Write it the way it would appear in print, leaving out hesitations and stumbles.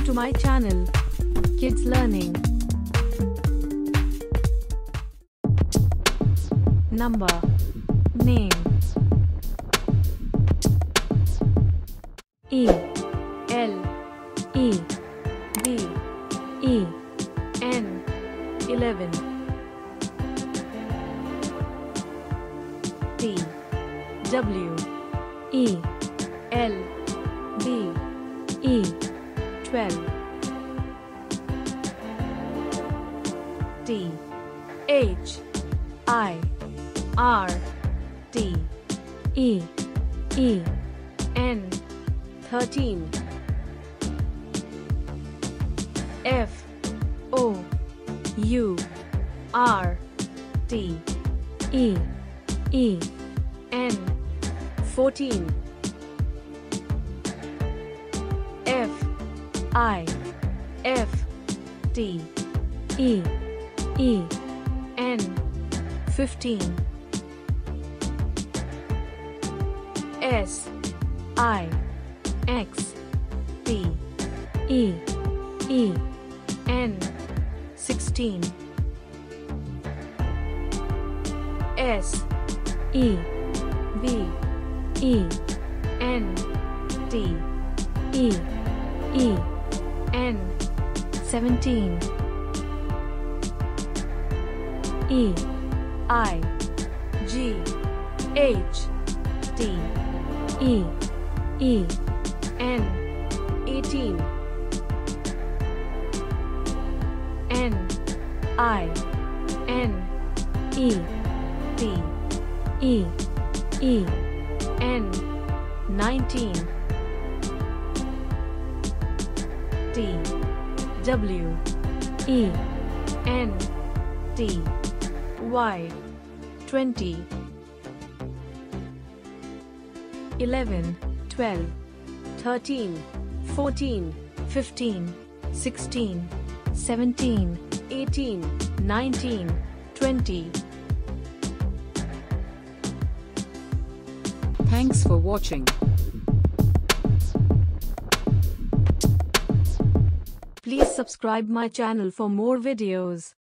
to my channel, Kids Learning. Number, name, E, L, E, V, E, N, 11, T, W, E, L, B, E, 12, T, H, I, R, T, E, E, N, 13, F, O, U, R, T, E, E, N, 14, F, I, F, T, E, E, N, 15, S, I, X, T, E, E, N, 16, S, E, V, E, N, T, E, E, N, 17, E, I, G, H, T, E, E, N, 18, N, I, N, E, T, E, E, N, 19, T, W, E, N, T, Y, 20, 11, 12, 13, 14, 15, 16, 17, 18, 19, 20. Thanks for watching. Please subscribe my channel for more videos.